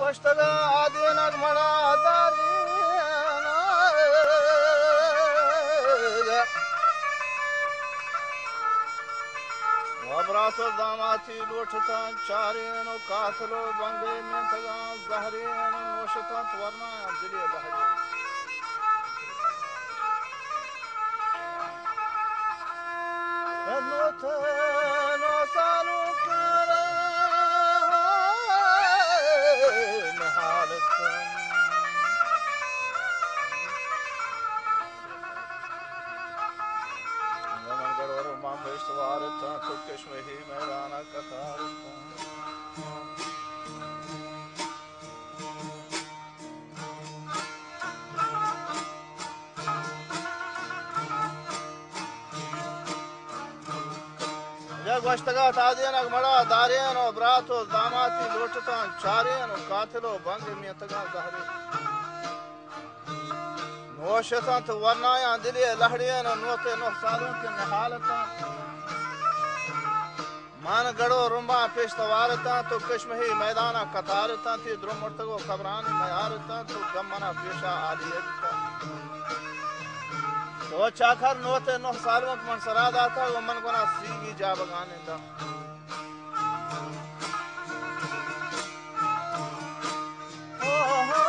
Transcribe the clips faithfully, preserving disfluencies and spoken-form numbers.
Koştaga adına mara darina Vabrato damati luçtan çarino katlo bange mentaga zahrino noştan tvarna diliye bahri Nota no sanu kara Svarta tukesh mehi merana katarta Jagvashtaga tadiyana mara dariyano brato damati lochatan chariyano katilo bange miyataga zahri Noshatan to varnaya diliye lahdiyano note no salun ke nihalata मान गड़ो रुंबा पेशवारता तो कश्मही मैदाना कतारता थी द्रुमर्तगो कबरानी मयारता तो गमना पेशा आलियता तो चाखर नोते no सालवंत मन सरादा था वो मन कोना सीगी जा बगाने दा ओ हो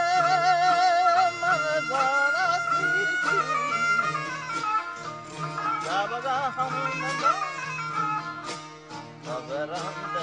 मन कोना सीगी जा बगा हम नदा Around the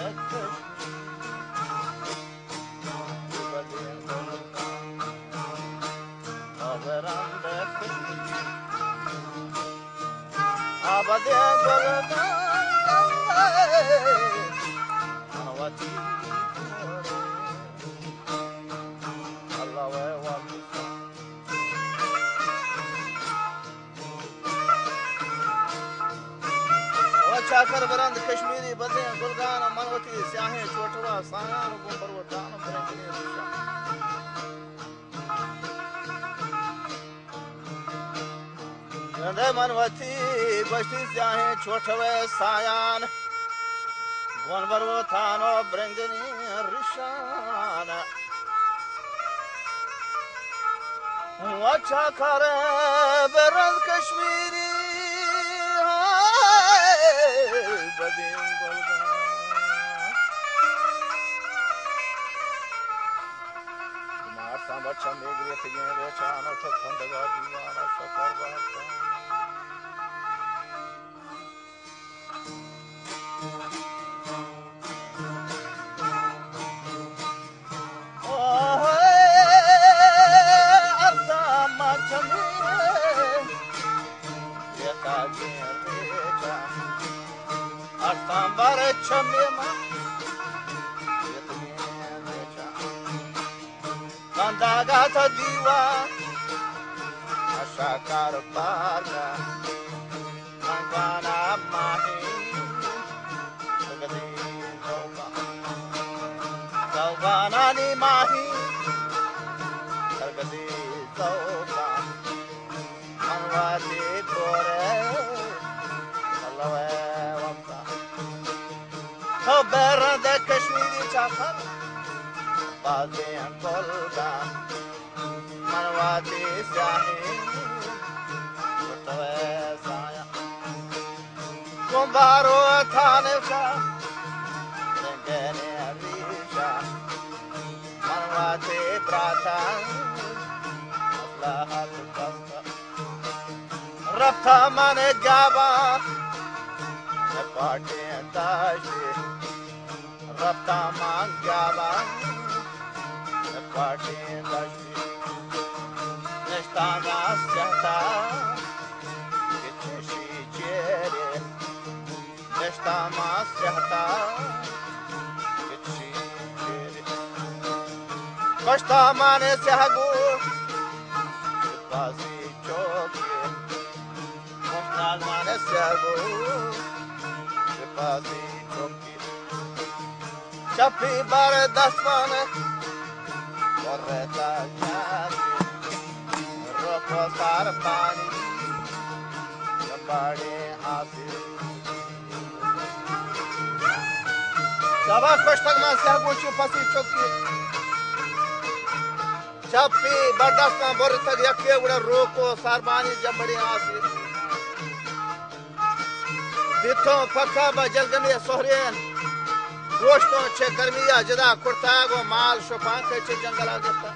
चाकर बरंद कश्मीरी बदे गुलगान मनवती स्याहे छोटवा सायान गुंबर वटान बरंदनी रुशा गंदे मनवती बस्ती स्याहे छोटवे सायान गुंबर वटान बरंदनी रुशान चाकर बरंद Kashmiri Badin golga Kumar sambacha megre thige rechana thandaga divana shakar bahta Oh arsa machami yekage recha Artambare chamema Kandaga ta diwa Ashakar parga Mangana mahi Sugadi gauga Gaugana ni mahi Sugadi gauga Manwati kore Allawe Berend Kashmiri chakar Bazen kolga Manwati syahi Utwe saya Kumbaro thane cha Dengene risha Manwati brata Aslahat kasta Rabta mane gaba Nepate tashi Rabta mangyaba Nepate tashi Neshtana syata Kitchi chere Neshtana syata Kitchi chere Koshta mane syagu Pasi choki Koshta mane syagu Pasi choki Chapi bare dasmane Korreta chati Roko sar pani Gambade hasil Sabah koştak man siyah goçu pasi çok ki शपी बर्दाश्त में bore तक यके उड़ा रोको सारबानी जबड़ी आसी दिथों पक्का बजलगमी सोहरेन गोश्तों छे गर्मिया जदा कुर्तागो माल शपांक छे जंगला जता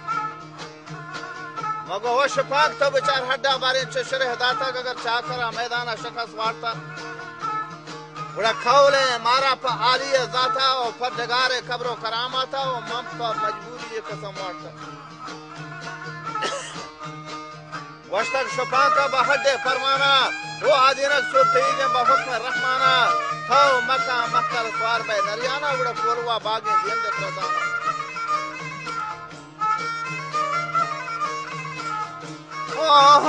मगो वो शपांक तो बेचार हड्डा बारे छे शरह दाता अगर चाकरा मैदाना शखस वार्ता उड़ा खौले मारा पर आलिय जाता और पर डगारे कब्रों करामाता और मम पर मजबूरी कसम वार्ता वस्तक शपांका बहड्डे फरमाना वो आदिनक सुबतीगे बहुक में रहमाना थाओ मक्का मक्का स्वार में नरियाना उड़ा कोलवा बागे दियंद प्रदाना ओह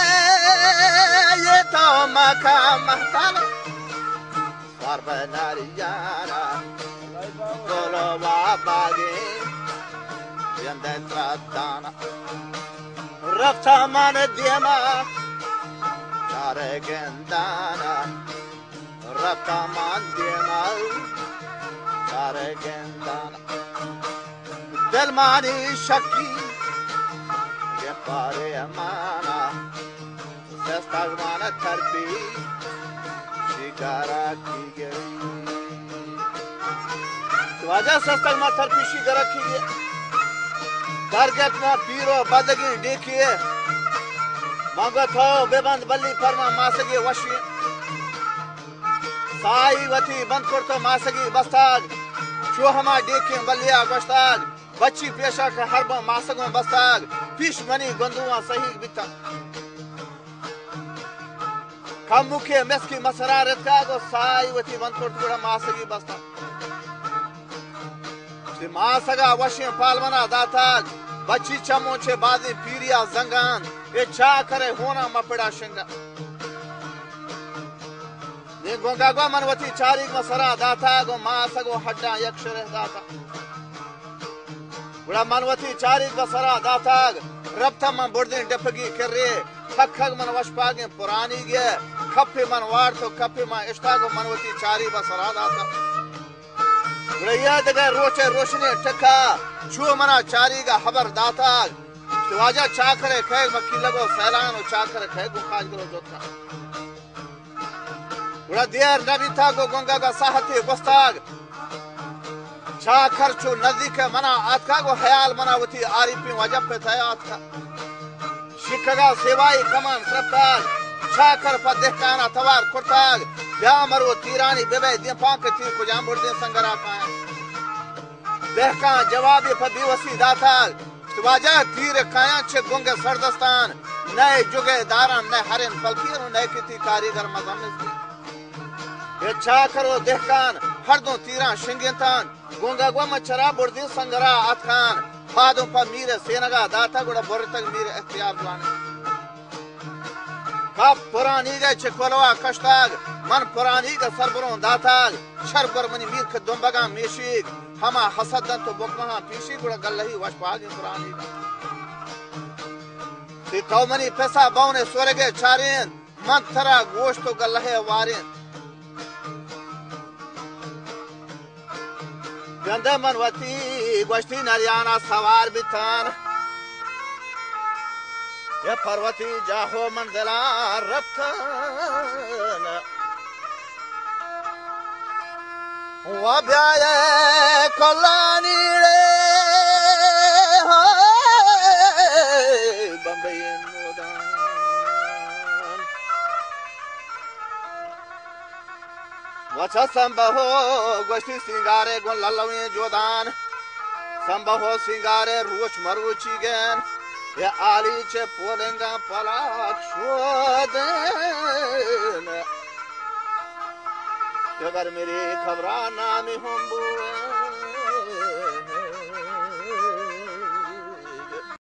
ये तो मक्का मक्का स्वार में नरियाना कोलवा बागे दियंद प्रदाना रफ्ता मन दियमा चारे गेंदाना रफ्ता मन दियमा चारे गेंदाना दिल मानी शक्की ये पारे अमाना सस्तागमाना थरपी शिकारा की गई तो आजा सस्तागमा थरपी शिकारा की गई गार्गत में पीरो बदगी देखिए मंगत हो बेबंद बल्ली फरमा मासगी वशी साई वती बंद करतो मासगी बस्ताग चोहमा देखिए बल्लिया गोश्ताग बच्ची पेशा के हरब मासगों बस्ताग फिश मनी गंदुआ सही बिता कम मुखे मेस्की मसरारत का गो साई वती बंद करतो मासगी बस्ताग मासगा वशी पालवना दाताग बच्ची चमो छे बादी पीरिया जंगान ये चा करे होना मपड़ा शिंगा ने गोंगा गो मनवती चारी को सरा दाता गो मासगो हड्डा यक्षरे दाता बुड़ा मनवती चारी को सरा दाता रब्ता मन बुर्दिन डपगी करे खखग मन वशपागे पुरानी गे खप्पे मन वार तो खप्पे मन इष्टागो मनवती चारी को सरा दाता दगा रोचे रोशनी टका छू मना चारी का हबर दाता शिवाजा चाकरे खैग मक्की लगो सैलान चाकरे खैग खाज करो जोता उड़ा देर नबी था गो गंगा का साहती बस्ताग चाकर छू नजदीक मना आतका गो ख्याल मनावती आरिफी वजब पे था आतका शिकगा सेवाई कमान सरताग चाकर पर देखकाना तवार कुर्ताग या मरो तीरानी बेबे दिया पांक तीर को जामबुर दे संगरा का देखका जवाबी पर दिवसी दाता शिवाजा तीर काया छे गुंगे सरदस्तान नए जुगे दारन नए हरिन पलकीर नए किती कारीगर मजमस ये चा करो देखकान हर दो तीरा शिंगेतान गुंगा गो मचरा बुर्दी संगरा अतखान फादों पर मीरे सेनगा दाता गुड़ा बोरे तक मीरे इख्तियार जुआने कब पुरानी गए छे कोलवा कष्टाग मन पुरानी का सरबरों दाताग शरबर मनी मीर के दुंबगा मेशीग हमा हसदन तो बुकमहा पीशी गुड़ा गल्लही वशपागी पुरानी ती कौमनी पैसा बाउने सोरगे चारेन मन थरा गोश्त तो गल्लहे वारेन गंदा मनवती गोश्ती नरियाना सवार बिथान ये पर्वती जाहो मंजिला रफ्तान वब्याये कलानी रे बम्बई नोदान वचा संबहो गोश्ती सिंगारे गुन ललवे जोदान संबहो सिंगारे रोच मरुची गैन ये आली चे पोलेंगा पलाक शोदेन अगर मेरी खबरा नामी हम बुए